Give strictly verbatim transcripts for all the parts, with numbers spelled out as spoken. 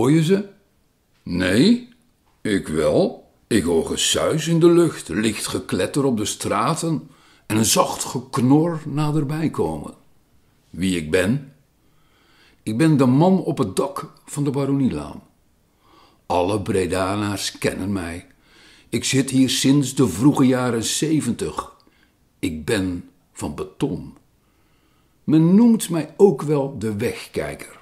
Hoor je ze? Nee, ik wel. Ik hoor gesuis in de lucht, licht gekletter op de straten en een zacht geknor naderbij komen. Wie ik ben? Ik ben de man op het dak van de Baronielaan. Alle Bredanaars kennen mij. Ik zit hier sinds de vroege jaren zeventig. Ik ben van beton. Men noemt mij ook wel de wegkijker.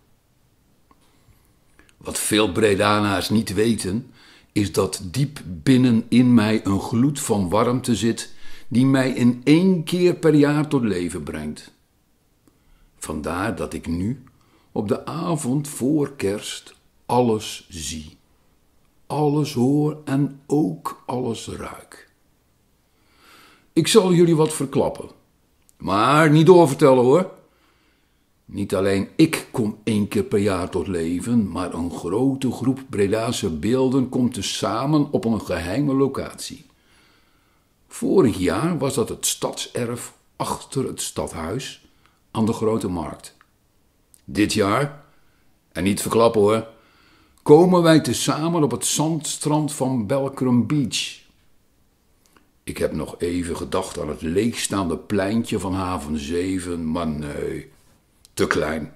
Wat veel Bredanaars niet weten, is dat diep binnenin mij een gloed van warmte zit die mij in één keer per jaar tot leven brengt. Vandaar dat ik nu, op de avond voor kerst, alles zie. Alles hoor en ook alles ruik. Ik zal jullie wat verklappen. Maar niet doorvertellen hoor. Niet alleen ik kom één keer per jaar tot leven, maar een grote groep Bredaanse beelden komt tezamen op een geheime locatie. Vorig jaar was dat het stadserf achter het stadhuis aan de Grote Markt. Dit jaar, en niet verklappen hoor, komen wij tezamen op het zandstrand van Belcrum Beach. Ik heb nog even gedacht aan het leegstaande pleintje van haven zeven, maar nee, te klein.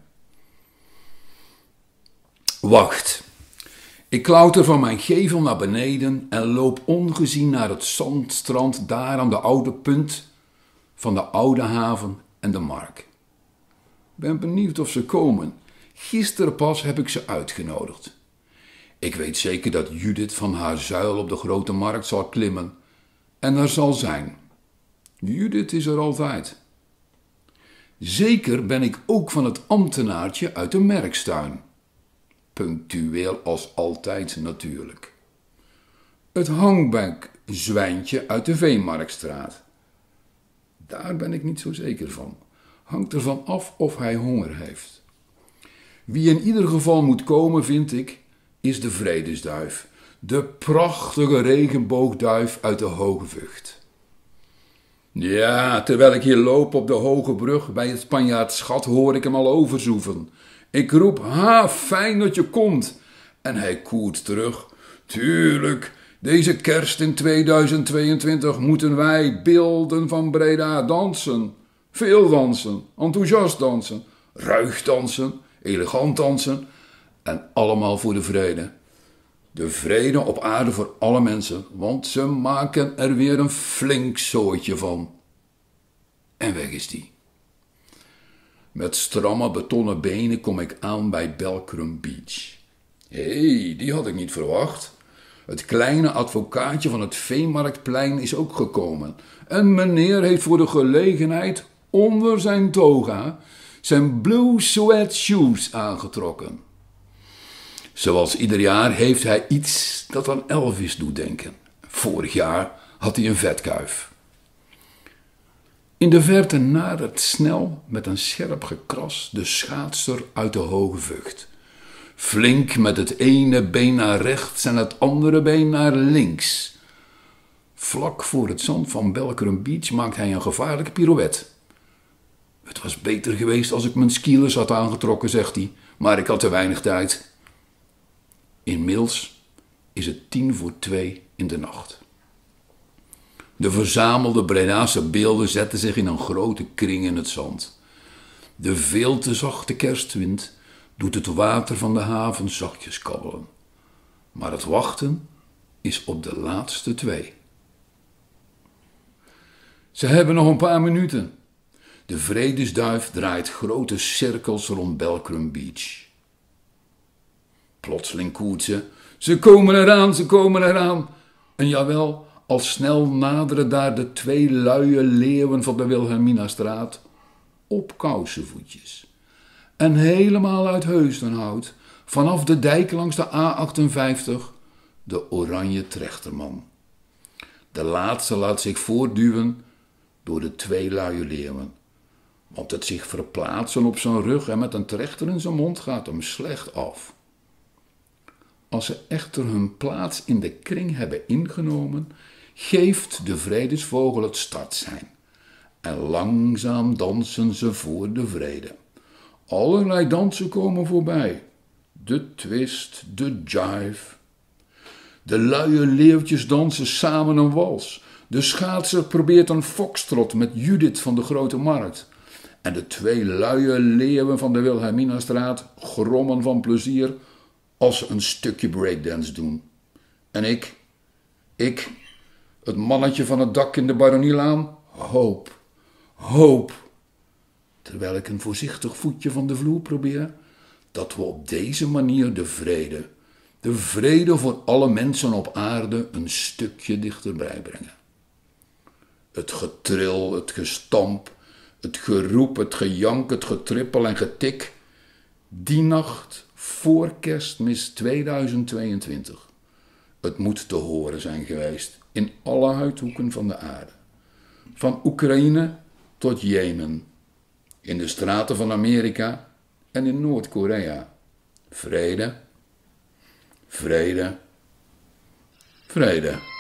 Wacht, ik klauter van mijn gevel naar beneden en loop ongezien naar het zandstrand daar aan de oude punt van de oude haven en de markt. Ben benieuwd of ze komen. Gisteren pas heb ik ze uitgenodigd. Ik weet zeker dat Judith van haar zuil op de Grote Markt zal klimmen en er zal zijn. Judith is er altijd. Zeker ben ik ook van het ambtenaartje uit de Merkstuin. Punctueel als altijd natuurlijk. Het hangbankzwijntje uit de Veenmarktstraat. Daar ben ik niet zo zeker van. Hangt ervan af of hij honger heeft. Wie in ieder geval moet komen, vind ik, is de vredesduif. De prachtige regenboogduif uit de Hoge Vught. Ja, terwijl ik hier loop op de Hoge Brug bij het Spanjaardschat hoor ik hem al overzoeven. Ik roep, ha, fijn dat je komt. En hij koert terug. Tuurlijk, deze kerst in tweeduizend tweeëntwintig moeten wij beelden van Breda dansen. Veel dansen, enthousiast dansen, ruig dansen, elegant dansen en allemaal voor de vrede. De vrede op aarde voor alle mensen, want ze maken er weer een flink zootje van. En weg is die. Met stramme betonnen benen kom ik aan bij Belcrum Beach. Hé, hey, die had ik niet verwacht. Het kleine advocaatje van het Veenmarktplein is ook gekomen. En meneer heeft voor de gelegenheid onder zijn toga zijn blue suede shoes aangetrokken. Zoals ieder jaar heeft hij iets dat aan Elvis doet denken. Vorig jaar had hij een vetkuif. In de verte nadert snel met een scherp gekras de schaatser uit de Hoge Vught. Flink met het ene been naar rechts en het andere been naar links. Vlak voor het zand van Belcrum Beach maakt hij een gevaarlijke pirouette. Het was beter geweest als ik mijn skilers had aangetrokken, zegt hij, maar ik had te weinig tijd. Inmiddels is het tien voor twee in de nacht. De verzamelde Bredaanse beelden zetten zich in een grote kring in het zand. De veel te zachte kerstwind doet het water van de haven zachtjes kabbelen. Maar het wachten is op de laatste twee. Ze hebben nog een paar minuten. De vredesduif draait grote cirkels rond Belcrum Beach. Plotseling koert ze. Ze komen eraan, ze komen eraan. En jawel, al snel naderen daar de twee luie leeuwen van de Wilhelminastraat op kousenvoetjes. En helemaal uit Heusdenhout, vanaf de dijk langs de A achtenvijftig, de oranje trechterman. De laatste laat zich voortduwen door de twee luie leeuwen. Want het zich verplaatsen op zijn rug en met een trechter in zijn mond gaat hem slecht af. Als ze echter hun plaats in de kring hebben ingenomen, geeft de vredesvogel het startsein. En langzaam dansen ze voor de vrede. Allerlei dansen komen voorbij. de twist, de jive. De luie leeuwtjes dansen samen een wals. De schaatser probeert een foxtrot met Judith van de Grote Markt. En de twee luie leeuwen van de Wilhelminastraat grommen van plezier als ze een stukje breakdance doen. En ik, ik, het mannetje van het dak in de Baronielaan, hoop, hoop. Terwijl ik een voorzichtig voetje van de vloer probeer, dat we op deze manier de vrede, de vrede voor alle mensen op aarde een stukje dichterbij brengen. Het getril, het gestamp, het geroep, het gejank, het getrippel en getik, die nacht voor Kerstmis tweeduizend tweeëntwintig. Het moet te horen zijn geweest in alle uithoeken van de aarde. Van Oekraïne tot Jemen, in de straten van Amerika en in Noord-Korea. Vrede, vrede, vrede.